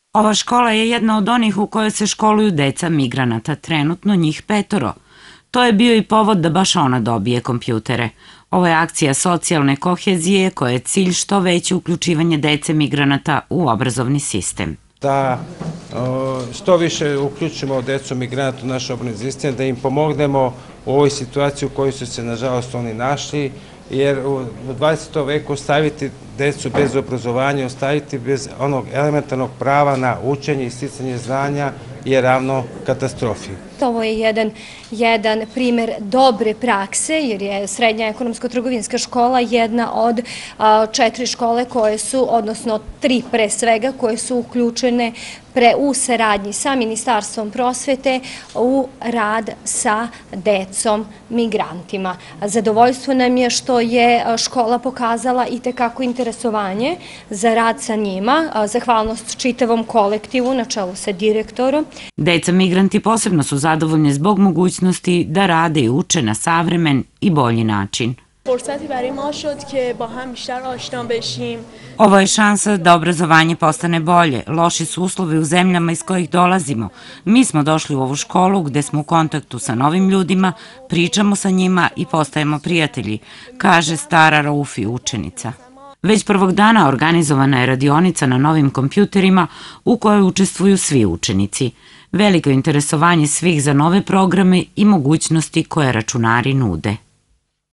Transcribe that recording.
Ova škola je jedna od onih u kojoj se školuju deca migranata, trenutno njih 5. To je bio i povod da baš ona dobije kompjutere. Ovo je akcija socijalne kohezije koja je cilj što veće uključivanje dece migranata u obrazovni sistem. Da što više uključimo decu migranata u naš obrazovni sistem, da im pomognemo u ovoj situaciji u kojoj su se nažalost oni našli, jer u 20. veku ostaviti decu bez obrazovanja, ostaviti bez onog elementarnog prava na učenje i sticanje znanja je ravno katastrofi. Ovo je jedan primer dobre prakse, jer je Srednja ekonomsko-trgovinska škola jedna od 4 škole koje su, odnosno 3 pre svega, koje su uključene u saradnji sa Ministarstvom prosvete u rad sa decom migrantima. Zadovoljstvo nam je što je škola pokazala i tekako interesovanje za rad sa njima, zahvalnost čitavom kolektivu na čelu sa direktorom. Deca migranti posebno su zadovoljni zbog mogućnosti da rade i uče na savremen i bolji način. Ovo je šansa da obrazovanje postane bolje. Loši su uslovi u zemljama iz kojih dolazimo. Mi smo došli u ovu školu gde smo u kontaktu sa novim ljudima, pričamo sa njima i postajemo prijatelji, kaže Stara Raufi, učenica. Već prvog dana organizovana je radionica na novim kompjuterima u kojoj učestvuju svi učenici. Veliko interesovanje svih za nove programe i mogućnosti koje računari nude.